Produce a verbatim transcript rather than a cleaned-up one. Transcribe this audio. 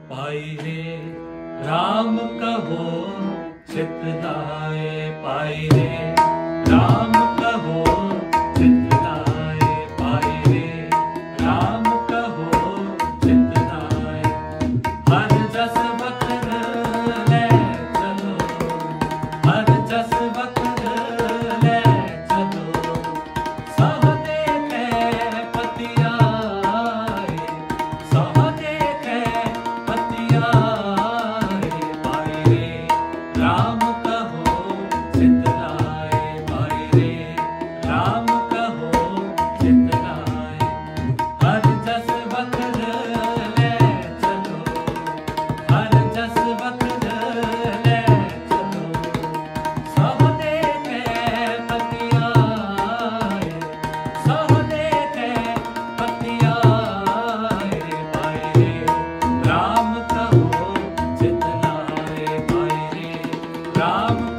पाई रे राम कहो चित लाए, पाई रे राम कहो चित लाए, पाई रे राम कहो चित लाए। हर जस वक्त ले चलो, हर जस वक्त ले चलो, सह देखे पतियाए, सह देखे पतियाए। पाई रे राम कहो चित लाए, पाई रे राम कहो चित लाए। हर जस वक्त ले चलो, हर जस वक्त ले चलो, सह देखे पतियाए, सह देखे पतियाए। पाई रे राम कहो चित लाए, पाई रे राम